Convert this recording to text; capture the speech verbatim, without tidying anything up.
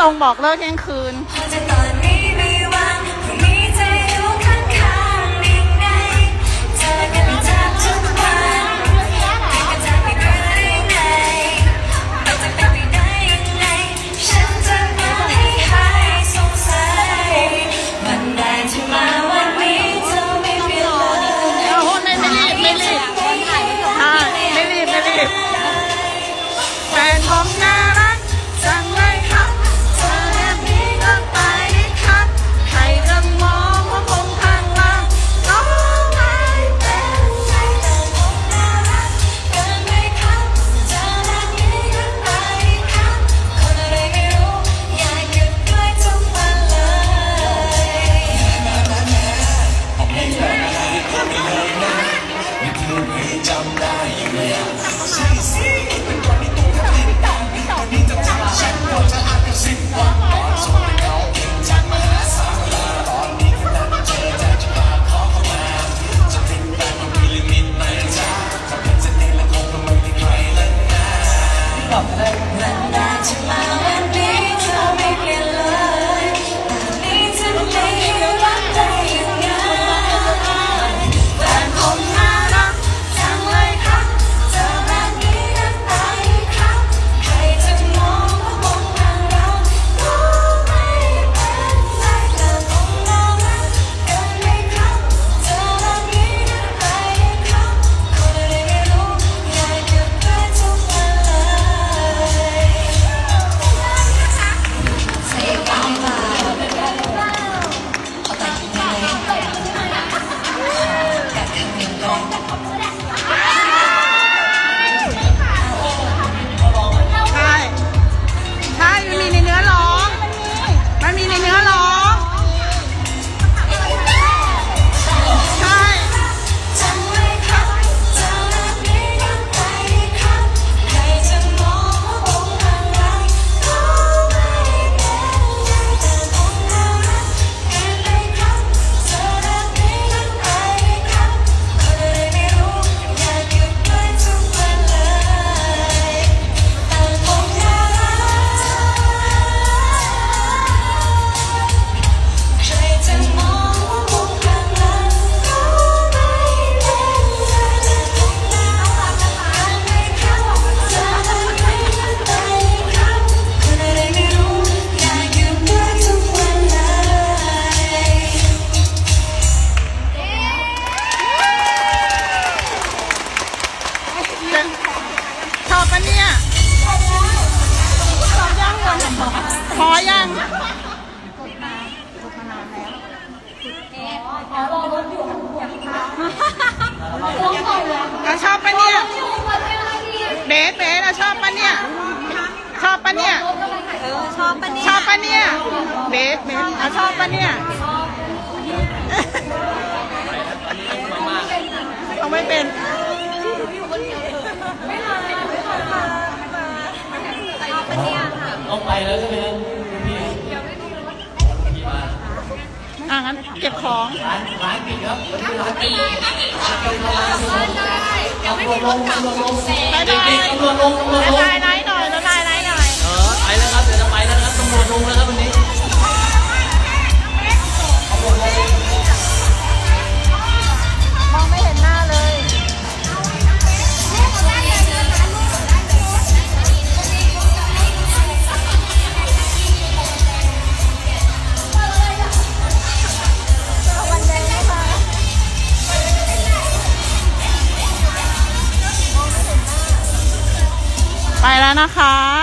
รงบอกเลิกเที่ยงคืนแฟนผมน่ารักจังเลยครับเธอแบบนี้ก็ไปครับใครจะมองว่าผมข้างล่างก็ไม่เป็นไรแต่ผมน่ารักเกินไปครับเธอแบบนี้ก็ไปครับคนอะไรไม่รู้อยากหยุดด้วยทุกวันเลยผมไม่เคยให้คนเลยนะไม่เคยให้จำได้อยู่แล้วใช่สิเป็นคนที่ตัวทำให้ตามวันนี้จะทำฉันก็จะอ่านกับสิบวันก่อนส่งให้เขาเก่งจังมหาศาลาตอนนี้กำลังเจอใจจะมาขอเข้ามาจะเป็นแบบมันมีลิมิตไหมจ๊ะถ้าเป็นเส้นนี้แล้วคงไม่ได้ใครแล้วนะบอกเลยมันได้จะมาวันนี้เธอไม่เปลี่ยนเลยแต่นี้จะไม่รักได้ยังไงแฟนผมน่ารักจังเลยครับเธอแบบนี้ก็ไปครับใครจะมองว่าผมห่างเราก็ไม่เป็นไรแต่ผมน่ารักเกินไปครับเธอแบบนี้ก็ไปครับคนอะไรไม่รู้อยากหยุดด้วยทุกวันเลยใส่กางเกงเอาแต่งตัวเลยกัดทางหนึ่งก่อนใช่ใช่มันมีในเนื้อร้องมันมีในเนื้อร้องใช่จำไว้ครับเธอแบบนี้ก็ไปครับใครจะมองว่าผมห่างไกลก็ไม่เป็นไรแต่ผมน่ารักเกินไปครับเธอแบบนี้ก็ไปครับคนอะไรไม่รู้อยากหยุดด้วยทุกวันเลยแต่ผมน่ารักใครจะมองว่าผมห่างไกลก็ไม่เป็นไรแต่ผมน่ารักเกินไปครับเธอแบบนี้ก็ไปครับคนอะไรไม่รู้อยากหยุดด้วยทุกวันเลยชอบปะเนี่ยชอบยังพอยังเราชอบปะเนี่ยเบสเบสเราชอบปะเนี่ยชอบปะเนี่ยเออชอบปะเนี่ยชอบปะเนี่ยเบสเบสเราชอบปะเนี่ยเขาไม่เป็นต้องไปแล้วใช่ไหมครับพี่พี่มาอ่ะงั้นเก็บของร้านร้านปิดครับวันนี้ร้านปิดตำรวจลงตำรวจลงเด็กๆตำรวจลงตำรวจลงไลน์ไลน์หน่อยไลน์ไลน์หน่อยเออไปแล้วครับเดี๋ยวจะไปแล้วนะครับตำรวจลงแล้วครับวันนี้มองไม่เห็นหน้าเลยไปแล้วนะคะ